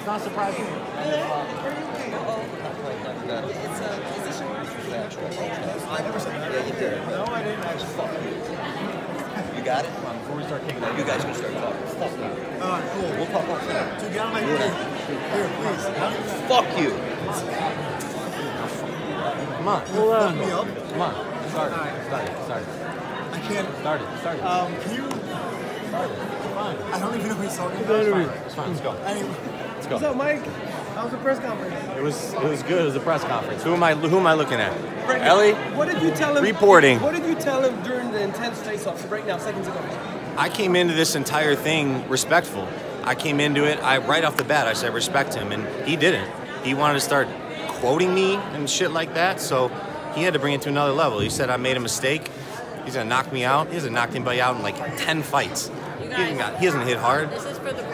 not surprising. Is this yours? I never said that. Yeah, you did. No, I didn't actually. You got it? Come on, before we start kicking it. You guys can start talking. Alright, cool. We'll pop up soon. Dude, get out of my way. Here, please. Fuck you. Come on. Fuck me up. Come on. Start it. I can't. Start it. Can you? Fine. I don't even know what he's talking about. It's fine. Let's go. Anyway. Let's go. What's up, Mike? How was the press conference? It was good. It was a press conference. Who am I looking at? Ellie? What did you tell him? Reporting. What did you tell him during the intense face-off? So right now, seconds ago. I came into this entire thing respectful. I came into it, right off the bat, I said respect him, and he didn't. He wanted to start quoting me and shit like that, so he had to bring it to another level. He said I made a mistake. He's gonna knock me out. He hasn't knocked anybody out in like 10 fights. He hasn't hit hard. This is for the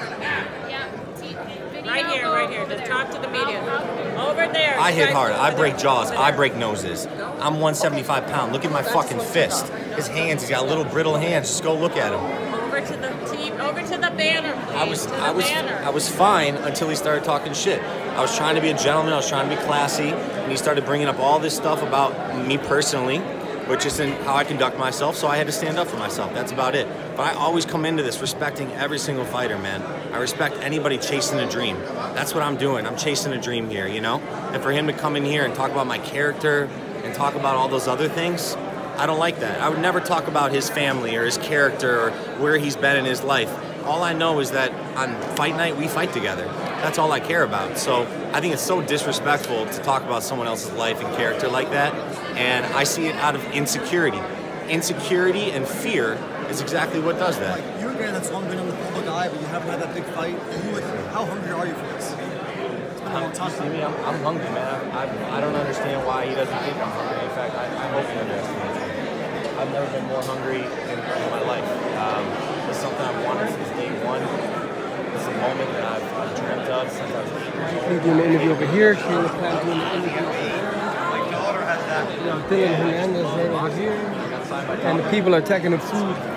right here. Just talk to the media. Over there. I hit hard. I break jaws. I break noses. I'm 175 pounds. Look at my fucking fist. His hands. He's got little brittle hands. Just go look at him. Over to the team. Over to the banner. Please. I was fine until he started talking shit. I was trying to be a gentleman. I was trying to be classy, and he started bringing up all this stuff about me personally, which isn't how I conduct myself, so I had to stand up for myself. That's about it. But I always come into this respecting every single fighter, man. I respect anybody chasing a dream. That's what I'm doing. I'm chasing a dream here, you know? And for him to come in here and talk about my character and talk about all those other things, I don't like that. I would never talk about his family or his character or where he's been in his life. All I know is that on fight night, we fight together. That's all I care about. So I think it's so disrespectful to talk about someone else's life and character like that. And I see it out of insecurity. Insecurity and fear is exactly what does that. Like, you're a guy that's long been in the public eye, but you haven't had that big fight. And you, like, how hungry are you for this? It's been a long time. See me, I'm hungry, man. I don't understand why he doesn't think I'm hungry. In fact, I hope he understands me. I've never been more hungry in my life. It's something I've wanted since day one. It's a moment that I've dreamt of since I was 8 years old. We're doing the interview over here. Shayla Platt doing the interview over there. You know, Dylan Hernandez right over here. And the people are taking the food.